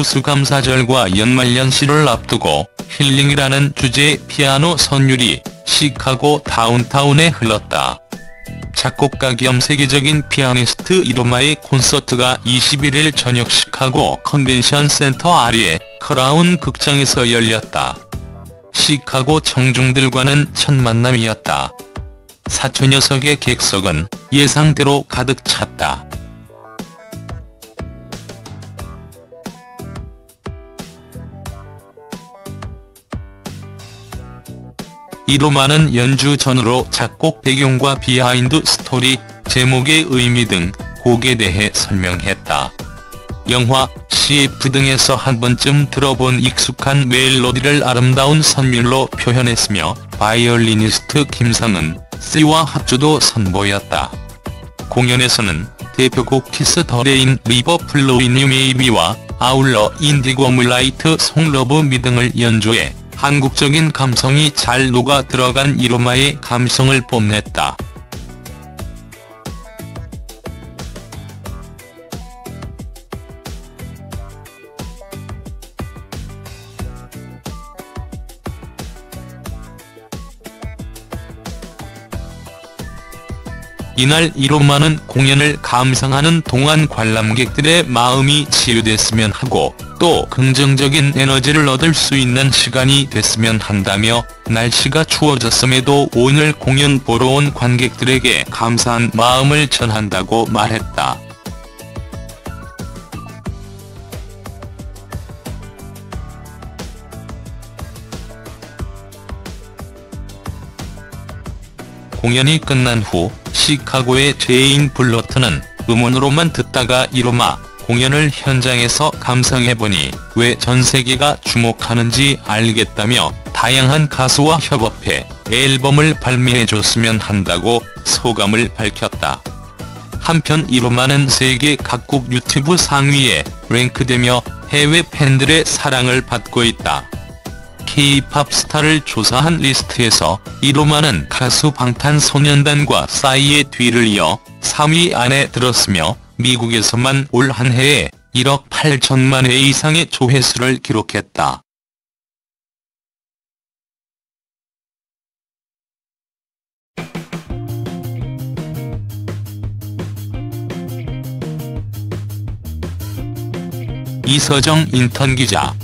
추수감사절과 연말연시를 앞두고 힐링이라는 주제의 피아노 선율이 시카고 다운타운에 흘렀다. 작곡가 겸 세계적인 피아니스트 이로마의 콘서트가 21일 저녁 시카고 컨벤션 센터 아리의 크라운 극장에서 열렸다. 시카고 청중들과는 첫 만남이었다. 4천여 석의 객석은 예상대로 가득 찼다. 이로마는 연주 전후로 작곡 배경과 비하인드 스토리, 제목의 의미 등 곡에 대해 설명했다. 영화, CF 등에서 한 번쯤 들어본 익숙한 멜로디를 아름다운 선율로 표현했으며 바이올리니스트 김상은 C와 합주도 선보였다. 공연에서는 대표곡 키스 더 레인 리버 플로인 유 메이비와 아울러 인디고 물라이트 송 러브 미 등을 연주해 한국적인 감성이 잘 녹아 들어간 이로마의 감성을 뽐냈다. 이날 이로마는 공연을 감상하는 동안 관람객들의 마음이 치유됐으면 하고 또 긍정적인 에너지를 얻을 수 있는 시간이 됐으면 한다며 날씨가 추워졌음에도 오늘 공연 보러 온 관객들에게 감사한 마음을 전한다고 말했다. 공연이 끝난 후 시카고의 제인 블러트는 음원으로만 듣다가 이로마 공연을 현장에서 감상해보니 왜 전 세계가 주목하는지 알겠다며 다양한 가수와 협업해 앨범을 발매해줬으면 한다고 소감을 밝혔다. 한편 이로마는 세계 각국 유튜브 상위에 랭크되며 해외 팬들의 사랑을 받고 있다. K-팝 스타를 조사한 리스트에서 이로마는 가수 방탄소년단과 싸이의 뒤를 이어 3위 안에 들었으며 미국에서만 올 한 해에 1억 8천만 회 이상의 조회수를 기록했다. 이서정 인턴 기자.